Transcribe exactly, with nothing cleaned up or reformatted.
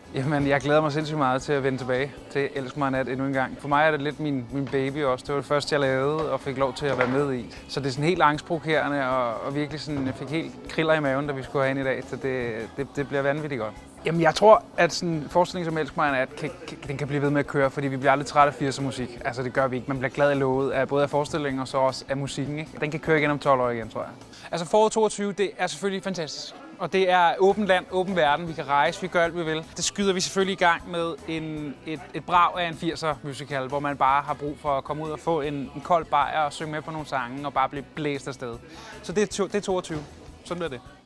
Jamen, jeg glæder mig sindssygt meget til at vende tilbage til Elsk mig nat endnu en gang. For mig er det lidt min, min baby også. Det var det første, jeg lavede og fik lov til at være med i. Så det er sådan helt angstprovokerende og, og virkelig sådan, jeg fik helt kriller i maven, da vi skulle have ind i dag. Så det, det, det bliver vanvittigt godt. Jamen, jeg tror, at sådan en forestilling som Elsk mig nat, kan, kan, den kan blive ved med at køre, fordi vi bliver aldrig trætte af firser musik. Altså, det gør vi ikke. Man bliver glad i lovet af både af forestillingen og så også af musikken, ikke? Den kan køre igen om tolv år igen, tror jeg. Altså, foråret toogtyve, det er selvfølgelig fantastisk. Og det er åbent land, åben verden, vi kan rejse, vi gør alt, vi vil. Det skyder vi selvfølgelig i gang med en, et, et brag af en firser musical, hvor man bare har brug for at komme ud og få en, en kold bajer og synge med på nogle sange og bare blive blæst afsted. Så det er, det er toogtyve. Sådan bliver det.